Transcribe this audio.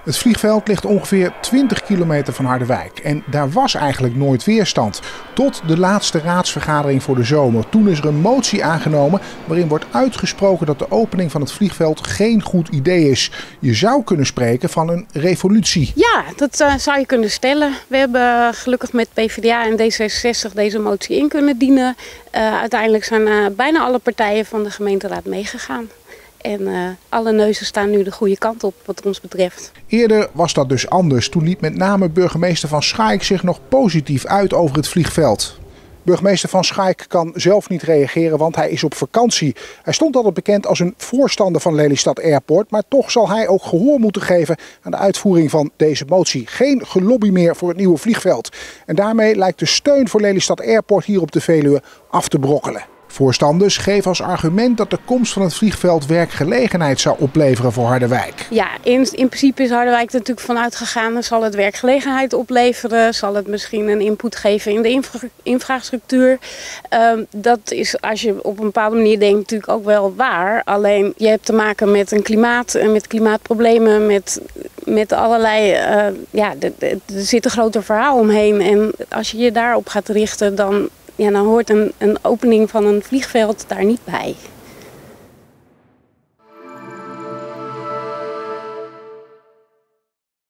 Het vliegveld ligt ongeveer 20 kilometer van Harderwijk en daar was eigenlijk nooit weerstand. Tot de laatste raadsvergadering voor de zomer. Toen is er een motie aangenomen waarin wordt uitgesproken dat de opening van het vliegveld geen goed idee is. Je zou kunnen spreken van een revolutie. Ja, dat zou je kunnen stellen. We hebben gelukkig met PvdA en D66 deze motie in kunnen dienen. Uiteindelijk zijn bijna alle partijen van de gemeenteraad meegegaan. En alle neuzen staan nu de goede kant op wat ons betreft. Eerder was dat dus anders. Toen liet met name burgemeester Van Schaik zich nog positief uit over het vliegveld. Burgemeester Van Schaik kan zelf niet reageren, want hij is op vakantie. Hij stond altijd bekend als een voorstander van Lelystad Airport. Maar toch zal hij ook gehoor moeten geven aan de uitvoering van deze motie. Geen gelobby meer voor het nieuwe vliegveld. En daarmee lijkt de steun voor Lelystad Airport hier op de Veluwe af te brokkelen. Voorstanders geven als argument dat de komst van het vliegveld werkgelegenheid zou opleveren voor Harderwijk. Ja, in principe is Harderwijk er natuurlijk vanuit gegaan. Zal het werkgelegenheid opleveren? Zal het misschien een input geven in de infrastructuur? Dat is, als je op een bepaalde manier denkt, natuurlijk ook wel waar. Alleen je hebt te maken met een met klimaatproblemen, met allerlei... er zit een groter verhaal omheen. En als je je daarop gaat richten, dan hoort een opening van een vliegveld daar niet bij.